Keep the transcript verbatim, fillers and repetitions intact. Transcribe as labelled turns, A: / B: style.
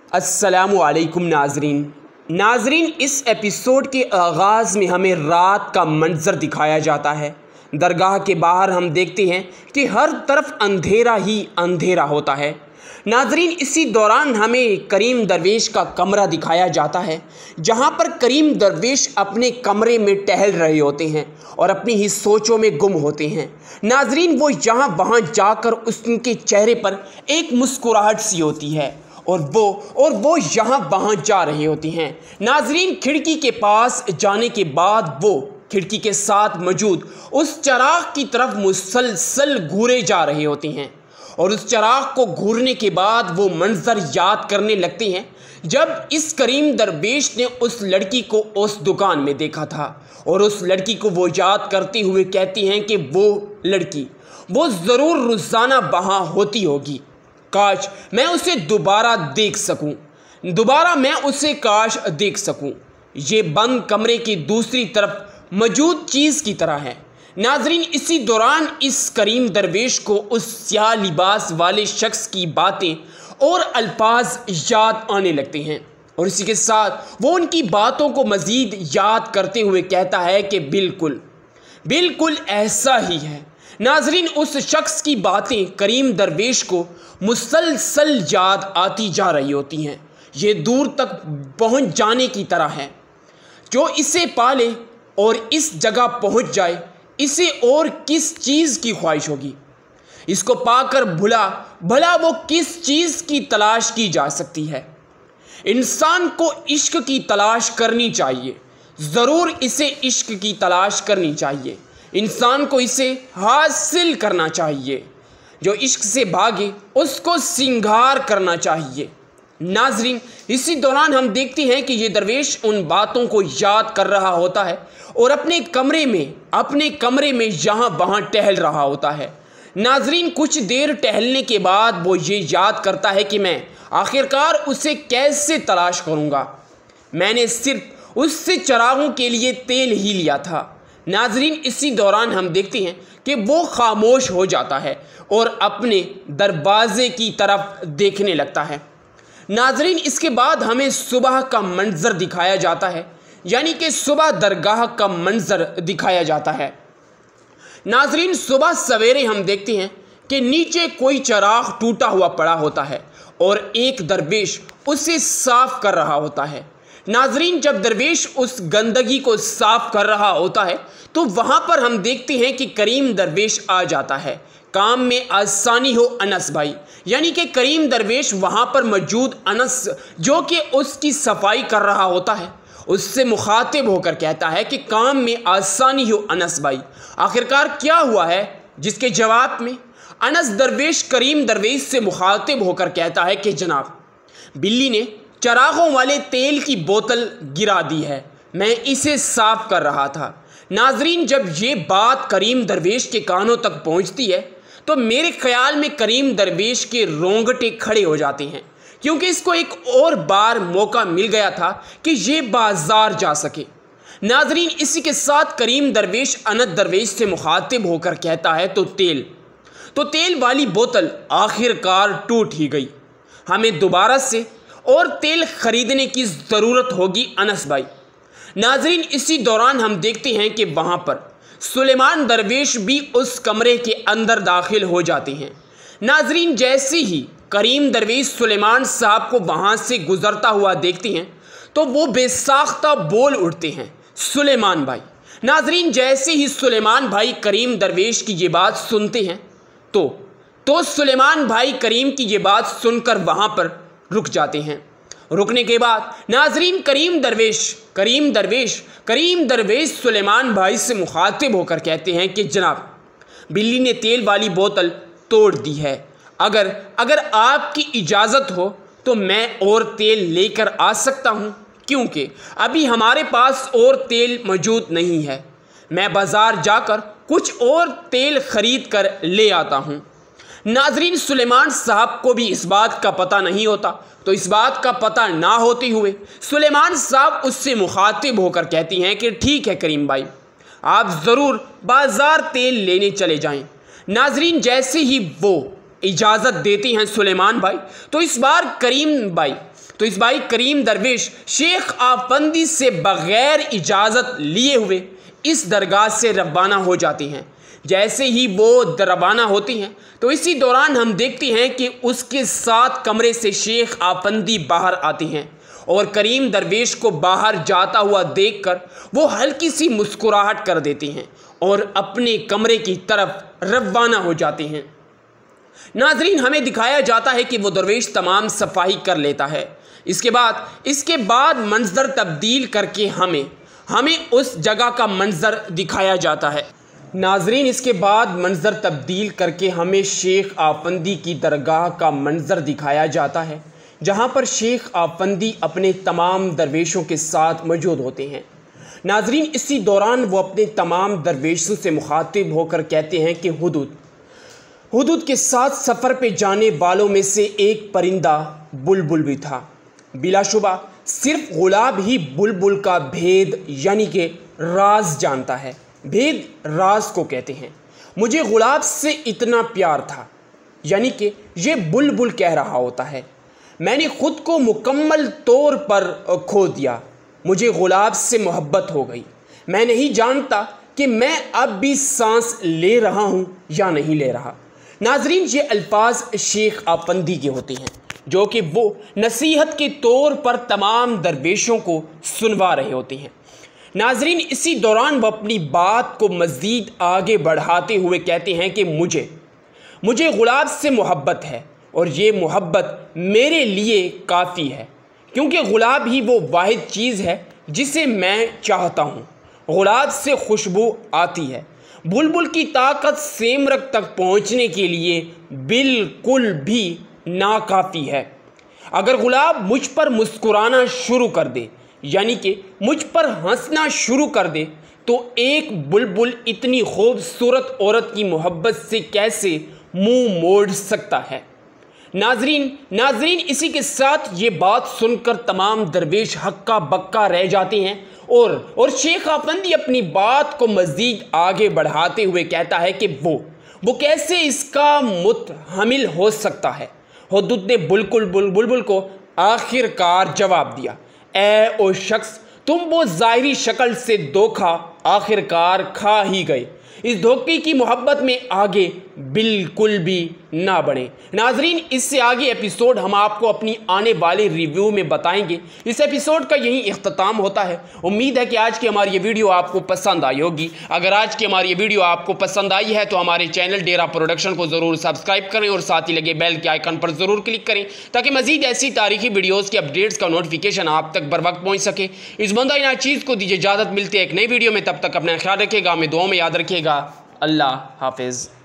A: अस्सलामु अलैकुम नाजरीन नाजरीन इस एपिसोड के आगाज़ में हमें रात का मंजर दिखाया जाता है। दरगाह के बाहर हम देखते हैं कि हर तरफ अंधेरा ही अंधेरा होता है। नाजरीन इसी दौरान हमें करीम दरवेश का कमरा दिखाया जाता है, जहां पर करीम दरवेश अपने कमरे में टहल रहे होते हैं और अपनी ही सोचों में गुम होते हैं। नाजरीन वो यहाँ वहाँ जाकर उसके चेहरे पर एक मुस्कुराहट सी होती है और वो और वो यहाँ वहाँ जा रहे होते हैं। नाजरीन खिड़की के पास जाने के बाद वो खिड़की के साथ मौजूद उस चराग की तरफ मुसलसल घूरे जा रहे होते हैं और उस चराग को घूरने के बाद वो मंजर याद करने लगते हैं जब इस करीम दरवेश ने उस लड़की को उस दुकान में देखा था। और उस लड़की को वो याद करते हुए कहती हैं कि वो लड़की वो ज़रूर रोज़ाना वहाँ होती होगी, काश मैं उसे दोबारा देख सकूं, दोबारा मैं उसे काश देख सकूं। ये बंद कमरे की दूसरी तरफ मौजूद चीज़ की तरह है। नाजरीन इसी दौरान इस करीम दरवेश को उस स्याह लिबास वाले शख्स की बातें और अल्फाज याद आने लगते हैं और इसी के साथ वो उनकी बातों को मज़ीद याद करते हुए कहता है कि बिल्कुल बिल्कुल ऐसा ही है। नाजरीन उस शख्स की बातें करीम दरवेश को मुसलसल याद आती जा रही होती हैं। ये दूर तक पहुंच जाने की तरह है। जो इसे पाले और इस जगह पहुंच जाए, इसे और किस चीज़ की ख्वाहिश होगी। इसको पाकर भुला भला वो किस चीज़ की तलाश की जा सकती है। इंसान को इश्क की तलाश करनी चाहिए, ज़रूर इसे इश्क की तलाश करनी चाहिए। इंसान को इसे हासिल करना चाहिए। जो इश्क से भागे उसको सिंगार करना चाहिए। नाजरीन इसी दौरान हम देखते हैं कि ये दरवेश उन बातों को याद कर रहा होता है और अपने कमरे में अपने कमरे में यहाँ वहाँ टहल रहा होता है। नाजरीन कुछ देर टहलने के बाद वो ये याद करता है कि मैं आखिरकार उसे कैसे तलाश करूँगा। मैंने सिर्फ उससे चरागों के लिए तेल ही लिया था। नाजरीन इसी दौरान हम देखते हैं कि वो खामोश हो जाता है और अपने दरवाज़े की तरफ देखने लगता है। नाजरीन इसके बाद हमें सुबह का मंजर दिखाया जाता है, यानी कि सुबह दरगाह का मंजर दिखाया जाता है। नाजरीन सुबह सवेरे हम देखते हैं कि नीचे कोई चराग टूटा हुआ पड़ा होता है और एक दरवेश उसे साफ कर रहा होता है। नाजरीन जब दरवेश उस गंदगी को साफ कर रहा होता है तो वहाँ पर हम देखते हैं कि करीम दरवेश आ जाता है। काम में आसानी हो अनस भाई, यानी कि करीम दरवेश वहाँ पर मौजूद अनस जो कि उसकी सफाई कर रहा होता है, उससे मुखातिब होकर कहता है कि काम में आसानी हो अनस भाई, आखिरकार क्या हुआ है। जिसके जवाब में अनस दरवेश करीम दरवेश से मुखातिब होकर कहता है कि जनाब बिल्ली ने चरागों वाले तेल की बोतल गिरा दी है, मैं इसे साफ कर रहा था। नाजरीन जब ये बात करीम दरवेश के कानों तक पहुंचती है तो मेरे ख्याल में करीम दरवेश के रोंगटे खड़े हो जाते हैं, क्योंकि इसको एक और बार मौका मिल गया था कि ये बाजार जा सके। नाजरीन इसी के साथ करीम दरवेश अनस दरवेश से मुखातिब होकर कहता है तो तेल तो तेल वाली बोतल आखिरकार टूट ही गई, हमें दोबारा से और तेल खरीदने की ज़रूरत होगी अनस भाई। नाजरीन इसी दौरान हम देखते हैं कि वहाँ पर सुलेमान दरवेश भी उस कमरे के अंदर दाखिल हो जाते हैं। नाजरीन जैसे ही करीम दरवेश सुलेमान साहब को वहाँ से गुज़रता हुआ देखते हैं तो वो बेसाख्ता बोल उठते हैं, सुलेमान भाई। नाजरीन जैसे ही सुलेमान भाई करीम दरवेश की ये बात सुनते हैं तो तो सुलेमान भाई करीम की ये बात सुनकर वहाँ पर रुक जाते हैं। रुकने के बाद नाजरीन करीम दरवेश करीम दरवेश करीम दरवेश सुलेमान भाई से मुखातिब होकर कहते हैं कि जनाब बिल्ली ने तेल वाली बोतल तोड़ दी है, अगर अगर आपकी इजाज़त हो तो मैं और तेल लेकर आ सकता हूँ, क्योंकि अभी हमारे पास और तेल मौजूद नहीं है। मैं बाज़ार जाकर कुछ और तेल ख़रीद कर ले आता हूँ। नाजरीन सुलेमान साहब को भी इस बात का पता नहीं होता, तो इस बात का पता ना होते हुए सुलेमान साहब उससे मुखातिब होकर कहती हैं कि ठीक है करीम भाई, आप ज़रूर बाज़ार तेल लेने चले जाएं। नाजरीन जैसे ही वो इजाज़त देती हैं सुलेमान भाई तो इस बार करीम भाई तो इस भाई करीम दरवेश शेख आफंदी से बग़ैर इजाज़त लिए हुए इस दरगाह से रवाना हो जाती हैं। जैसे ही वो रवाना होती हैं तो इसी दौरान हम देखते हैं कि उसके साथ कमरे से शेख आफंदी बाहर आती हैं और करीम दरवेश को बाहर जाता हुआ देखकर वो हल्की सी मुस्कुराहट कर देती हैं और अपने कमरे की तरफ रवाना हो जाती हैं। नाजरीन, हमें दिखाया जाता है कि वो दरवेश तमाम सफाई कर लेता है। इसके बाद इसके बाद मंजर तब्दील करके हमें हमें उस जगह का मंजर दिखाया जाता है। नाजरीन, इसके बाद मंजर तब्दील करके हमें शेख आफंदी की दरगाह का मंजर दिखाया जाता है, जहां पर शेख आफंदी अपने तमाम दरवेशों के साथ मौजूद होते हैं। नाजरीन, इसी दौरान वो अपने तमाम दरवेशों से मुखातिब होकर कहते हैं कि हुदूद हुदूद के साथ सफ़र पे जाने वालों में से एक परिंदा बुलबुल भी था। बिलाशुबा सिर्फ गुलाब ही बुलबुल का भेद यानी कि राज जानता है। भेद राज को कहते हैं। मुझे गुलाब से इतना प्यार था, यानी कि ये बुलबुल कह रहा होता है। मैंने खुद को मुकम्मल तौर पर खो दिया। मुझे गुलाब से मोहब्बत हो गई। मैं नहीं जानता कि मैं अब भी सांस ले रहा हूँ या नहीं ले रहा। नाजरीन, ये अल्फाज शेख आफंदी के होते हैं जो कि वो नसीहत के तौर पर तमाम दरवेशों को सुनवा रहे होते हैं। नाजरीन, इसी दौरान वो अपनी बात को मज़ीद आगे बढ़ाते हुए कहते हैं कि मुझे मुझे गुलाब से मोहब्बत है और ये मोहब्बत मेरे लिए काफ़ी है, क्योंकि गुलाब ही वो वाहिद चीज़ है जिसे मैं चाहता हूँ। गुलाब से खुशबू आती है। बुलबुल की ताकत सेमरक तक पहुँचने के लिए बिल्कुल भी नाकाफ़ी है। अगर गुलाब मुझ पर मुस्कुराना शुरू कर दे, यानी कि मुझ पर हंसना शुरू कर दे, तो एक बुलबुल इतनी खूबसूरत औरत की मोहब्बत से कैसे मुंह मोड़ सकता है। नाजरीन नाजरीन इसी के साथ ये बात सुनकर तमाम दरवेश हक्का बक्का रह जाते हैं और और शेख आफंदी अपनी बात को मज़ीद आगे बढ़ाते हुए कहता है कि वो वो कैसे इसका मुतहमिल हो सकता है। हुदूद ने बुलबुल बुलबुल को आखिरकार जवाब दिया, ए ओ शख्स, तुम वो ज़ाहिरी शक्ल से धोखा आखिरकार खा ही गए। इस धोखे की मोहब्बत में आगे बिल्कुल भी ना बढ़े। नाजरीन, इससे आगे एपिसोड हम आपको अपनी आने वाले रिव्यू में बताएंगे। इस एपिसोड का यही इख्तिताम होता है। उम्मीद है कि आज की हमारी ये वीडियो आपको पसंद आई होगी। अगर आज की हमारी ये वीडियो आपको पसंद आई है तो हमारे चैनल डेरा प्रोडक्शन को ज़रूर सब्सक्राइब करें और साथ ही लगे बेल के आइकन पर ज़रूर क्लिक करें ताकि मज़ीद ऐसी तारीखी वीडियोज़ की अपडेट्स का नोटिफिकेशन आप तक बर वक्त पहुँच सके। इस बंदा इन चीज़ को दीजिए इजाज़त। मिलती है एक नई वीडियो में, तब तक अपना ख्याल रखिएगा, हमें दुआ में याद रखिएगा। अल्लाह हाफिज़।